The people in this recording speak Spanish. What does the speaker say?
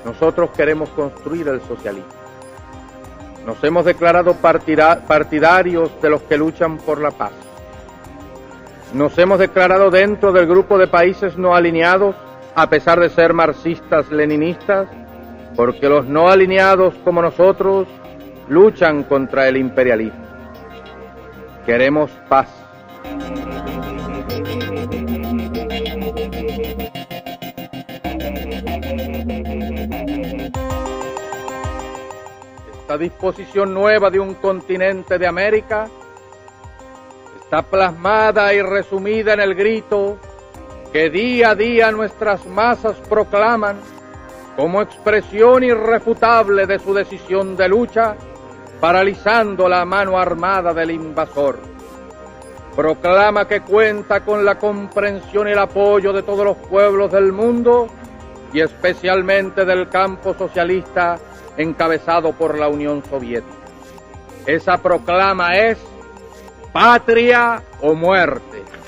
Nosotros queremos construir el socialismo. Nos hemos declarado partidarios de los que luchan por la paz. Nos hemos declarado dentro del grupo de países no alineados, a pesar de ser marxistas-leninistas, porque los no alineados como nosotros luchan contra el imperialismo. Queremos paz. Esta disposición nueva de un continente de América está plasmada y resumida en el grito que día a día nuestras masas proclaman como expresión irrefutable de su decisión de lucha, paralizando la mano armada del invasor. Proclama que cuenta con la comprensión y el apoyo de todos los pueblos del mundo y especialmente del campo socialista encabezado por la Unión Soviética. Esa proclama es patria o muerte.